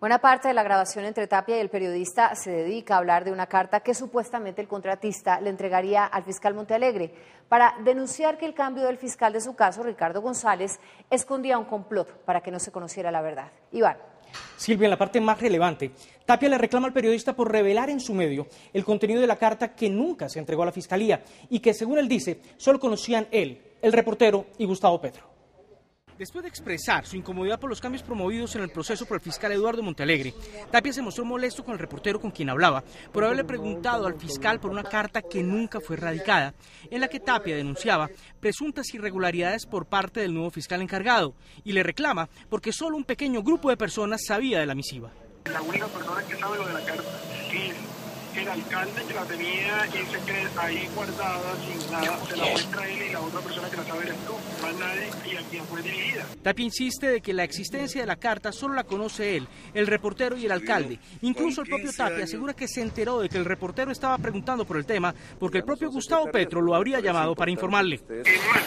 Buena parte de la grabación entre Tapia y el periodista se dedica a hablar de una carta que supuestamente el contratista le entregaría al fiscal Montealegre para denunciar que el cambio del fiscal de su caso, Ricardo González, escondía un complot para que no se conociera la verdad. Iván. Silvia, en la parte más relevante, Tapia le reclama al periodista por revelar en su medio el contenido de la carta que nunca se entregó a la Fiscalía y que, según él dice, solo conocían él, el reportero y Gustavo Petro. Después de expresar su incomodidad por los cambios promovidos en el proceso por el fiscal Eduardo Montealegre, Tapia se mostró molesto con el reportero con quien hablaba por haberle preguntado al fiscal por una carta que nunca fue radicada, en la que Tapia denunciaba presuntas irregularidades por parte del nuevo fiscal encargado y le reclama porque solo un pequeño grupo de personas sabía de la misiva. La única persona que sabe lo de la carta es el alcalde, que la tenía en secreto ahí guardada sin nada, se la muestra él y la otra persona que la sabe eres tú, más nadie, y a quien fue dirigida. Tapia insiste de que la existencia de la carta solo la conoce él, el reportero y el alcalde. Incluso el propio Tapia asegura que se enteró de que el reportero estaba preguntando por el tema porque el propio Gustavo Petro lo habría llamado para informarle. Petro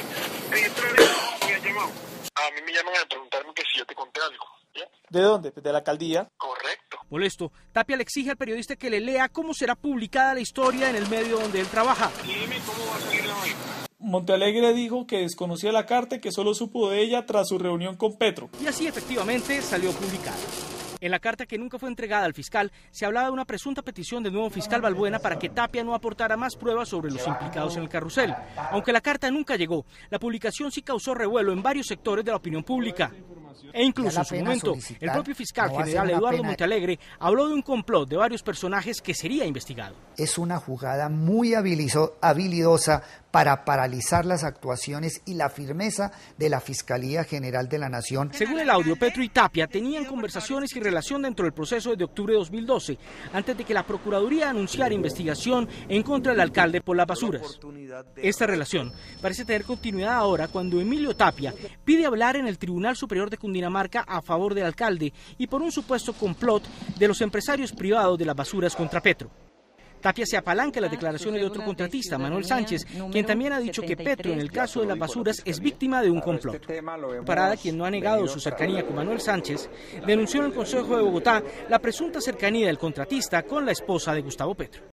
me ha llamado. A mí me llaman a preguntarme que si yo te conté algo. ¿Ya? ¿De dónde? ¿De la alcaldía? Correcto. Molesto, Tapia le exige al periodista que le lea cómo será publicada la historia en el medio donde él trabaja. Dime cómo va a salir la vaina. Montealegre dijo que desconocía la carta y que solo supo de ella tras su reunión con Petro. Y así efectivamente salió publicada. En la carta que nunca fue entregada al fiscal, se hablaba de una presunta petición del nuevo fiscal Balbuena para que Tapia no aportara más pruebas sobre los implicados en el carrusel. Aunque la carta nunca llegó, la publicación sí causó revuelo en varios sectores de la opinión pública. E incluso en su momento, el propio fiscal general Eduardo Montealegre habló de un complot de varios personajes que sería investigado. Es una jugada muy habilidosa para paralizar las actuaciones y la firmeza de la Fiscalía General de la Nación. Según el audio, Petro y Tapia tenían conversaciones y relación dentro del proceso de octubre de 2012, antes de que la Procuraduría anunciara investigación en contra del alcalde por las basuras. Esta relación parece tener continuidad ahora cuando Emilio Tapia pide hablar en el Tribunal Superior de Cundinamarca a favor del alcalde y por un supuesto complot de los empresarios privados de las basuras contra Petro. Tapia se apalanca en las declaraciones de otro contratista, Manuel Sánchez, quien también ha dicho que Petro, en el caso de las basuras, es víctima de un complot. Parada, quien no ha negado su cercanía con Manuel Sánchez, denunció en el Consejo de Bogotá la presunta cercanía del contratista con la esposa de Gustavo Petro.